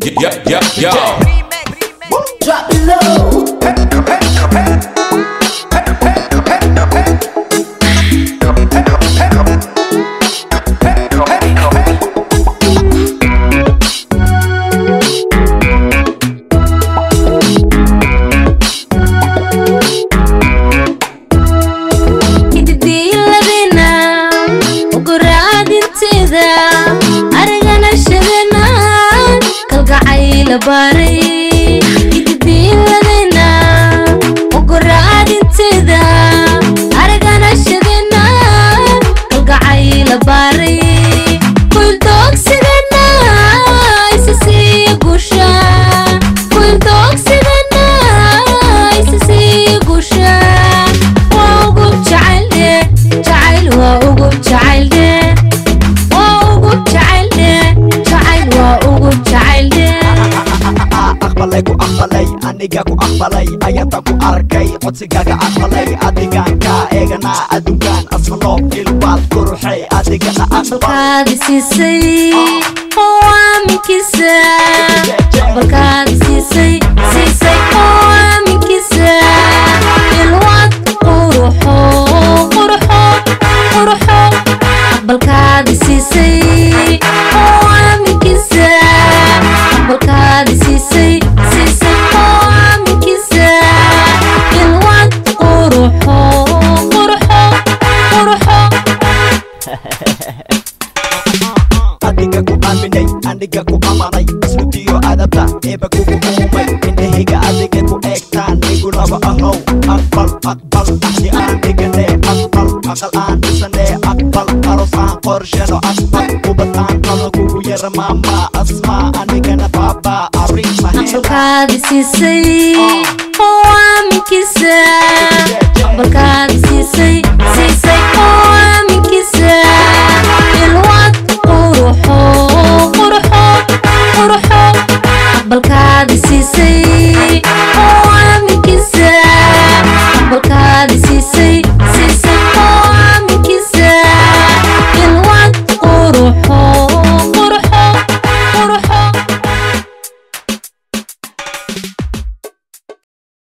Yeah. Drop it low. باري يدين لنا وقراد انتذا أرقنا الشذنا القعيل باري كل دوك سدنا يسسي قوشا كل دوك سدنا يسسي قوشا وقوب جعل جعل وقوب جعل وقوب جعل جعل وقوب جعل ku aqbalay aniga ku aqbalay ayanta ku arkay codsigaaga aqbalay adigaan ka eegana adduunkan asfaloob ilbaad quruxay adigana aqbalkaadi siisay oo aaminkiisa aqbalkaadi siisay oo aaminkiisa ilwaad quruxo quruxo quruxo aqbalkaadi siisay oo aaminkiisa aqbalkaadi siisay adiga ku aaminay aniga ku amanay isludiyo adabta eeba kugu uumay indhahayga adiga ku eegtaan igu laba ahow aqbal aqbal axdi aan dhigane aqbal aqal aan dhisane aqbal aroos aan qorsheno aqbal ubad aan qalo kugu yara maama asmaa anigana baaba aqbalkaadi siisay oo aaminkiisa aqbalkaadi siisay oo aaminkiisa ilwaad quruxo quruxo quruxo aqbalkaadi siisay